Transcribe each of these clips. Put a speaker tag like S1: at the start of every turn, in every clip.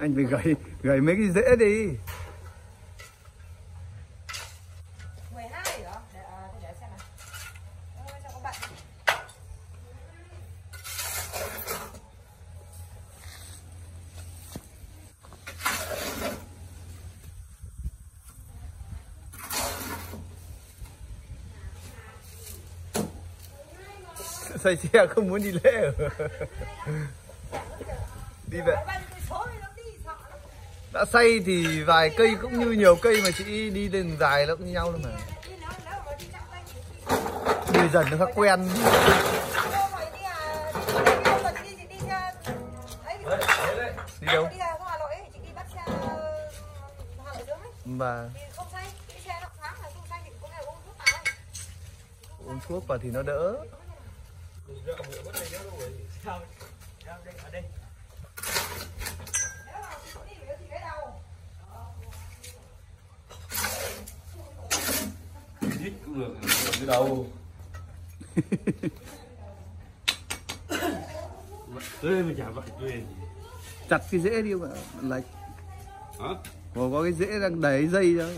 S1: Anh phải gầy mấy cái rễ đi.
S2: 12 hả? Để xem nào. Sao có bạn.
S1: Say xe không muốn đi lễ. Đi vậy. Đã say thì vài cây cũng như nhiều cây mà chị đi lên dài nó cũng như nhau thôi mà. Đi dần nó khác quen. Đi đâu? Và uống thuốc vào thì nó đỡ.
S3: Hít cũng được cái đầu. Ê mà chả vậy tuyên.
S1: Chặt cái rễ đi mà lệch.
S3: Hả?
S1: Có cái rễ đang đầy dây đó.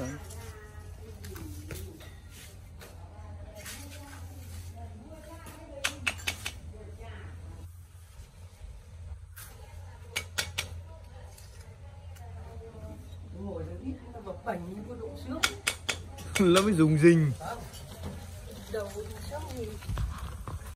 S1: Nó mới dùng dình.
S2: Đầu sốc gì?